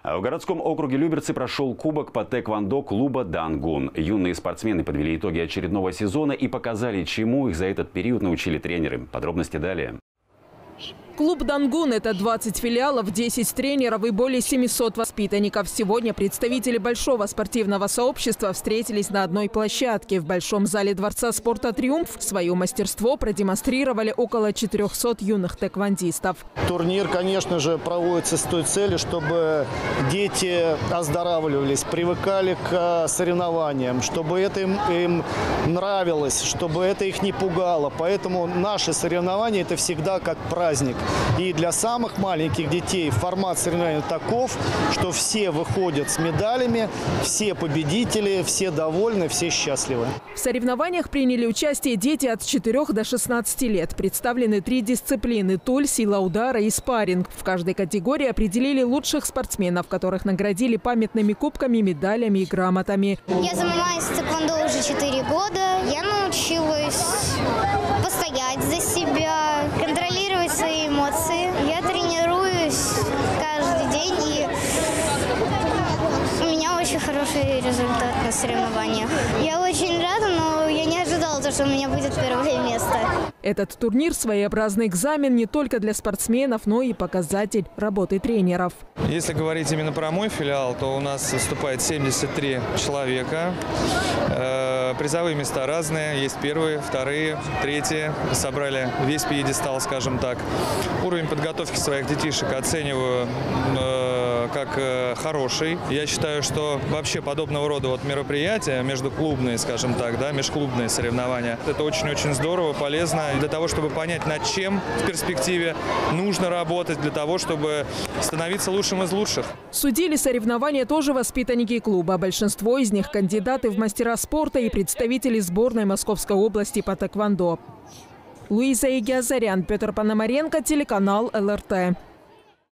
В городском округе Люберцы прошел кубок по тэквондо клуба «Дангун». Юные спортсмены подвели итоги очередного сезона и показали, чему их за этот период научили тренеры. Подробности далее. Клуб «Дангун» – это 20 филиалов, 10 тренеров и более 700 воспитанников. Сегодня представители большого спортивного сообщества встретились на одной площадке. В Большом зале Дворца спорта «Триумф» свое мастерство продемонстрировали около 400 юных тэквондистов. Турнир, конечно же, проводится с той целью, чтобы дети оздоравливались, привыкали к соревнованиям, чтобы это им нравилось, чтобы это их не пугало. Поэтому наши соревнования – это всегда как праздник. И для самых маленьких детей формат соревнований таков, что все выходят с медалями, все победители, все довольны, все счастливы. В соревнованиях приняли участие дети от 4 до 16 лет. Представлены 3 дисциплины – туль, сила удара и спарринг. В каждой категории определили лучших спортсменов, которых наградили памятными кубками, медалями и грамотами. Я занимаюсь тэквондо уже 4 года. Я научилась постоять за себя, контролировать свои эмоции. Я тренируюсь каждый день, и у меня очень хороший результат на соревнованиях. Я очень рада, но я не ожидала, что у меня будет первое место. Этот турнир – своеобразный экзамен не только для спортсменов, но и показатель работы тренеров. Если говорить именно про мой филиал, то у нас выступает 73 человека. Призовые места разные. Есть первые, вторые, третьи. Собрали весь пьедестал, скажем так. Уровень подготовки своих детишек оцениваю как хороший. Я считаю, что вообще подобного рода мероприятия, междуклубные, скажем так, межклубные соревнования, это очень-очень здорово, полезно для того, чтобы понять, над чем в перспективе нужно работать, для того, чтобы становиться лучшим из лучших. Судили соревнования тоже воспитанники клуба. Большинство из них – кандидаты в мастера спорта и представители сборной Московской области по тэквондо. Луиза Игиазарян, Петр Пономаренко, телеканал ЛРТ.